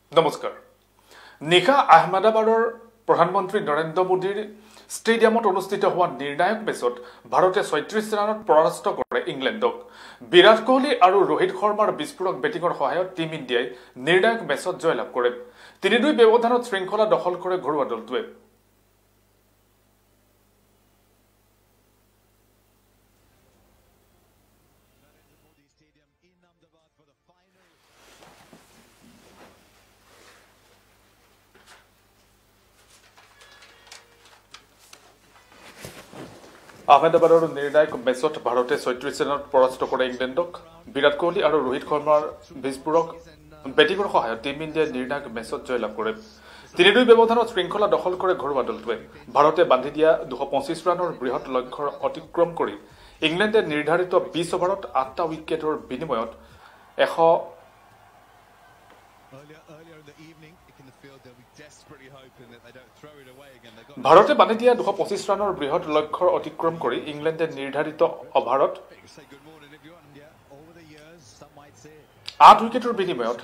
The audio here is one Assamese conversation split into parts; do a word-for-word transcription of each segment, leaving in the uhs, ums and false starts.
নমস্কাৰ। নিশা আহমেদাবাদৰ প্ৰধানমন্ত্ৰী নৰেন্দ্ৰ মোদীৰ ষ্টেডিয়ামত অনুষ্ঠিত হোৱা নিৰ্ণায়ক মেচত ভাৰতে ছয়ত্ৰিশ ৰানত পৰাস্ত কৰে ইংলেণ্ডক। বিৰাট কোহলি আৰু ৰোহিত শৰ্মাৰ বিস্ফোৰক বেটিঙৰ সহায়ত টিম ইণ্ডিয়াই নিৰ্ণায়ক মেচত জয়লাভ কৰে। তিনি দুই ব্যৱধানত শৃংখলা দখল কৰে ঘৰুৱা দলটোৱে। আহমেদাবাদৰ নিৰ্ণায়ক মেচত ভাৰতে ছয়ত্ৰিশ ৰানত পৰাস্ত কৰে ইংলেণ্ডক। বিৰাট কোহলি আৰু ৰোহিত শৰ্মাৰ বিস্ফোৰক বেটিঙৰ সহায়ত টিম ইণ্ডিয়াই নিৰ্ণায়ক মেচত জয়লাভ কৰে। তিনি দুই ব্যৱধানত শৃংখলা দখল কৰে ঘৰুৱা দলটোৱে। ভাৰতে বান্ধি দিয়া দুশ পঁচিছ ৰানৰ বৃহৎ লক্ষ্যৰ অতিক্ৰম কৰি ইংলেণ্ডে নিৰ্ধাৰিত বিশ অভাৰত আঠটা উইকেটৰ বিনিময়ত এশ ভাৰতে বান্ধি দিয়া দুশ পঁচিছ ৰানৰ বৃহৎ লক্ষ্যৰ অতিক্ৰম কৰি ইংলেণ্ডে নিৰ্ধাৰিত অভাৰত আঠ উইকেটৰ বিনিময়ত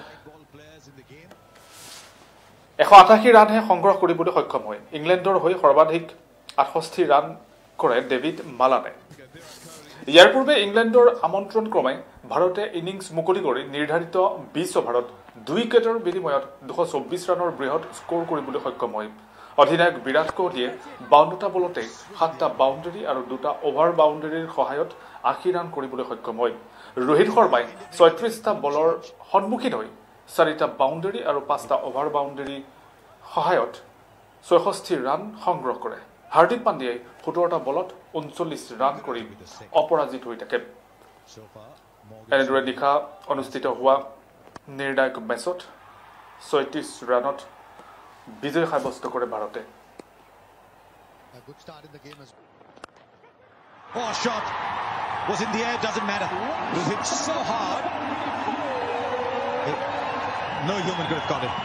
এশ আঠাশী ৰানহে সংগ্ৰহ কৰিবলৈ সক্ষম হয়। ইংলেণ্ডৰ হৈ সৰ্বাধিক আঠষষ্ঠি ৰান কৰে ডেভিড মালানে। ইয়াৰ পূৰ্বে ইংলেণ্ডৰ আমন্ত্ৰণ ক্ৰমে ভাৰতে ইনিংছ মুকলি কৰি নিৰ্ধাৰিত বিশ অভাৰত দুই উইকেটৰ বিনিময়ত দুশ চৌব্বিছ ৰানৰ বৃহৎ স্ক'ৰ কৰিবলৈ সক্ষম হয়। অধিনায়ক বিৰাট কোহলিয়ে বাৱন্নটা বলতে সাতটা বাউণ্ডেৰী আৰু দুটা অভাৰ বাউণ্ডেৰীৰ সহায়ত আশী ৰান কৰিবলৈ সক্ষম হয়। ৰোহিত শৰ্মাই ছয়ত্ৰিশটা বলৰ সন্মুখীন হৈ চাৰিটা বাউণ্ডেৰী আৰু পাঁচটা অভাৰ বাউণ্ডেৰীৰ সহায়ত ছয়ষষ্ঠি ৰান সংগ্ৰহ কৰে। হাৰ্দিক পাণ্ডিয়াই সোতৰটা বলত ঊনচল্লিছ ৰান কৰি অপৰাজিত হৈ থাকে। এনেদৰে নিশা অনুষ্ঠিত হোৱা নিৰ্ণায়ক মেচত ছয়ত্ৰিশ ৰানত বিজয় সাব্যস্ত কৰে ভাৰতে। Oh, shot was in the air, doesn't matter. It was hit so hard. It, no human could have got it.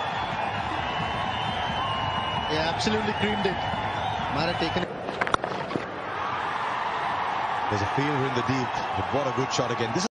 Yeah, absolutely creamed it. Might have taken it. There's a fielder in the deep, but what a good shot again. This